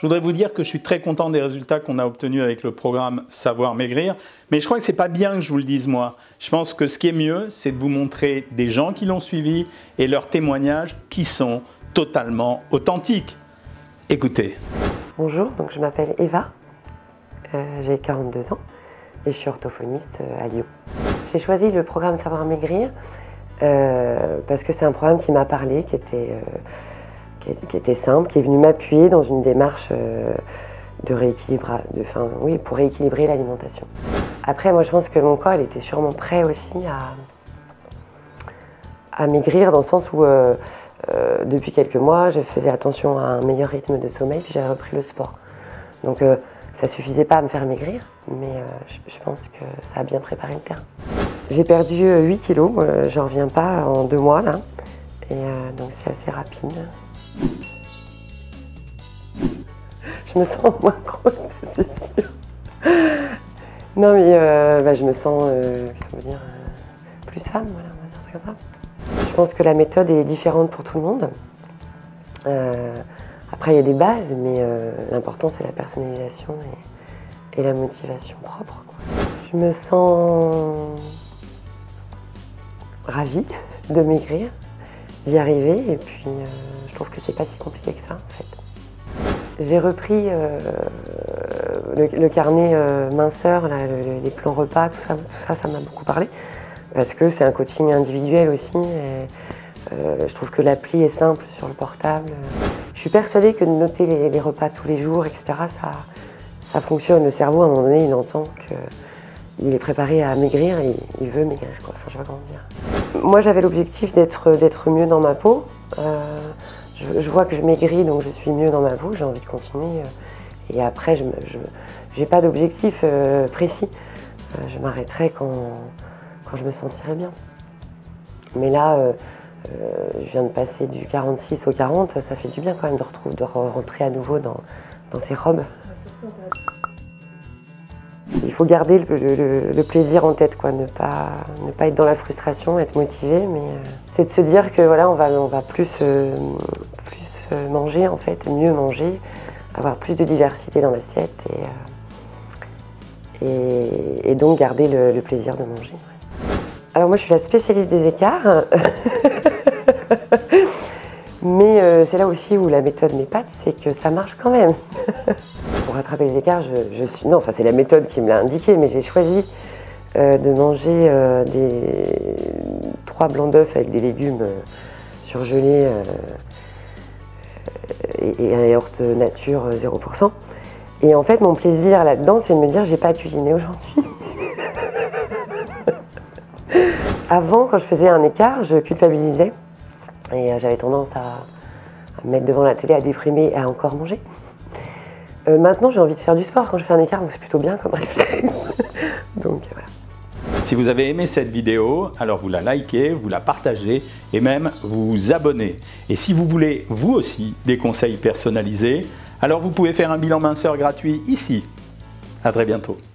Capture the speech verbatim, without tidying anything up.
Je voudrais vous dire que je suis très content des résultats qu'on a obtenus avec le programme Savoir Maigrir, mais je crois que ce n'est pas bien que je vous le dise moi. Je pense que ce qui est mieux, c'est de vous montrer des gens qui l'ont suivi et leurs témoignages qui sont totalement authentiques. Écoutez. Bonjour, donc je m'appelle Eva, euh, j'ai quarante-deux ans et je suis orthophoniste à Lyon. J'ai choisi le programme Savoir Maigrir euh, parce que c'est un programme qui m'a parlé, qui était, euh, qui, est, qui était simple, qui est venu m'appuyer dans une démarche euh, de rééquilibrage, de, enfin, oui, pour rééquilibrer l'alimentation. Après, moi je pense que mon corps il était sûrement prêt aussi à, à maigrir dans le sens où euh, Euh, depuis quelques mois, je faisais attention à un meilleur rythme de sommeil, puis j'avais repris le sport. Donc euh, ça suffisait pas à me faire maigrir, mais euh, je, je pense que ça a bien préparé le terrain. J'ai perdu euh, huit kilos, euh, j'en reviens pas en deux mois là, et euh, donc c'est assez rapide. Je me sens moins grosse, c'est sûr. Non mais euh, bah, je me sens, euh, comment dire, euh, plus femme, voilà, on va dire ça comme ça. Je pense que la méthode est différente pour tout le monde. Euh, après, il y a des bases, mais euh, l'important, c'est la personnalisation et, et la motivation propre, quoi. Je me sens ravie de maigrir, d'y arriver, et puis euh, je trouve que c'est pas si compliqué que ça, en fait. J'ai repris euh, le, le carnet euh, minceur, là, le, les plans repas, tout ça, tout ça, ça m'a beaucoup parlé. Parce que c'est un coaching individuel aussi, et euh, je trouve que l'appli est simple sur le portable. Je suis persuadée que de noter les, les repas tous les jours, et cetera, ça, ça fonctionne. Le cerveau, à un moment donné, il entend qu'il est préparé à maigrir et il veut maigrir, quoi. Enfin, je sais pas comment dire. Moi, j'avais l'objectif d'être d'être mieux dans ma peau. Euh, je, je vois que je maigris, donc je suis mieux dans ma peau, j'ai envie de continuer. Et après, je n'ai pas d'objectif euh, précis. Euh, je m'arrêterai quand... quand je me sentirais bien. Mais là, euh, euh, je viens de passer du quarante-six au quarante, ça fait du bien quand même de, retrouver, de rentrer à nouveau dans, dans ces robes. Il faut garder le, le, le plaisir en tête, quoi, ne pas, ne pas être dans la frustration, être motivé, mais euh, c'est de se dire que voilà, on va, on va plus, euh, plus manger en fait, mieux manger, avoir plus de diversité dans l'assiette et, euh, et, et donc garder le, le plaisir de manger. Alors moi je suis la spécialiste des écarts, mais euh, c'est là aussi où la méthode m'épate, c'est que ça marche quand même. Pour rattraper les écarts, je, je suis... non, enfin c'est la méthode qui me l'a indiqué, mais j'ai choisi euh, de manger euh, des trois blancs d'œufs avec des légumes euh, surgelés euh, et, et un yaourt nature zéro pour cent. Et en fait mon plaisir là-dedans, c'est de me dire j'ai pas à cuisiner aujourd'hui. Avant, quand je faisais un écart, je culpabilisais et j'avais tendance à, à me mettre devant la télé, à déprimer et à encore manger. Euh, maintenant, j'ai envie de faire du sport quand je fais un écart, donc c'est plutôt bien comme réflexe. Donc voilà. Si vous avez aimé cette vidéo, alors vous la likez, vous la partagez et même vous vous abonnez. Et si vous voulez, vous aussi, des conseils personnalisés, alors vous pouvez faire un bilan minceur gratuit ici. À très bientôt.